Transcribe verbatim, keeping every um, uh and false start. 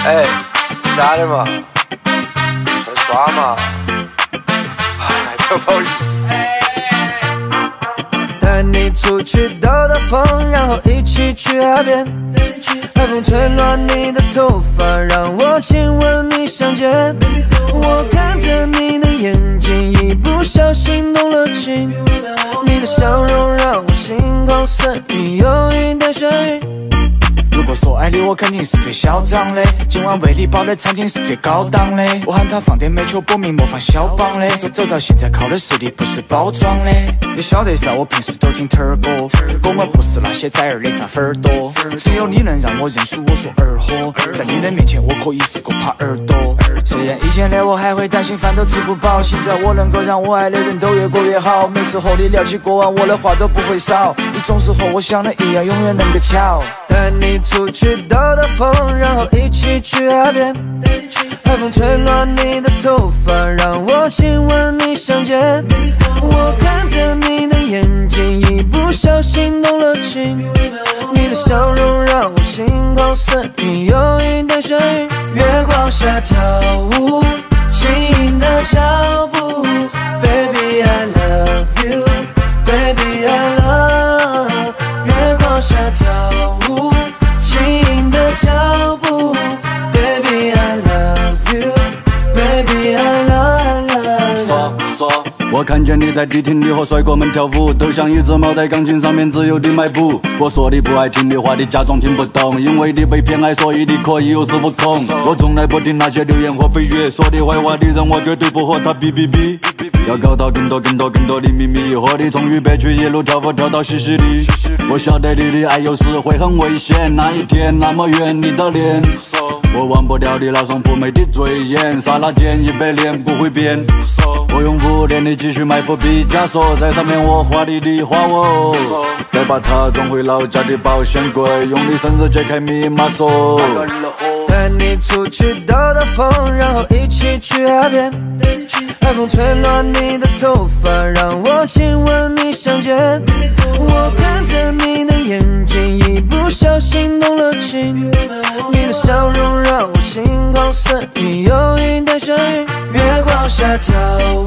哎，咋的嘛？出来耍嘛？哎，不要跑离。 带你出去兜兜风，然后一起去海边。海风吹乱你的头发，让我亲吻你香肩。我看着你的眼睛，一不小心动了情。你的笑容让我心旷神怡，有一点眩晕。 如果说爱你，我肯定是最嚣张的。今晚为你包的餐厅是最高档的。我喊他放点美酒，搏命模仿肖邦的。走走到现在靠的实力，不是包装的。你晓得噻，我平时都听特儿歌，我们不是那些崽儿的啥粉儿多。只有你能让我认输，我说儿货。在你的面前，我可以是个耙耳朵。虽然以前的我还会担心饭都吃不饱，现在我能够让我爱的人都越过越好。每次和你聊起过往，我的话都不会少。你总是和我想的一样，永远能够巧。 带你出去兜兜风，然后一起去海边。海风吹乱你的头发，让我亲吻你香肩。我看着你的眼睛，一不小心动了情。你的笑容让我心旷神怡，有一点眩晕。月光下跳舞，轻盈的脚步。Baby I love you, Baby I love。月光下跳舞，轻盈的脚步。Baby I love you, Baby I love you。 说说，我看见你在迪厅里和帅哥们跳舞，都像一只猫在钢琴上面自由地迈步。我说你不爱听的话，你假装听不懂，因为你被偏爱，所以你可以有恃无恐。我从来不听那些流言和蜚语，说你坏话的人，我绝对不和他比比比。要搞到更多更多更多的秘密，和你从渝北区一路跳舞跳到西西里。我晓得你的爱有时会很危险，那一天那么远你的脸，我忘不掉你那双妩媚的嘴眼，刹那间一百年不会变。我用五年的积蓄买副毕加索，在上面我画你的花纹，再把它装回老家的保险柜，用你生日解开密码锁。 带你出去兜兜风，然后一起去海边。海风吹乱你的头发，让我亲吻你香肩。我看着你的眼睛，一不小心动了情。你的笑容让我心旷神怡，有一点眩晕。月光下跳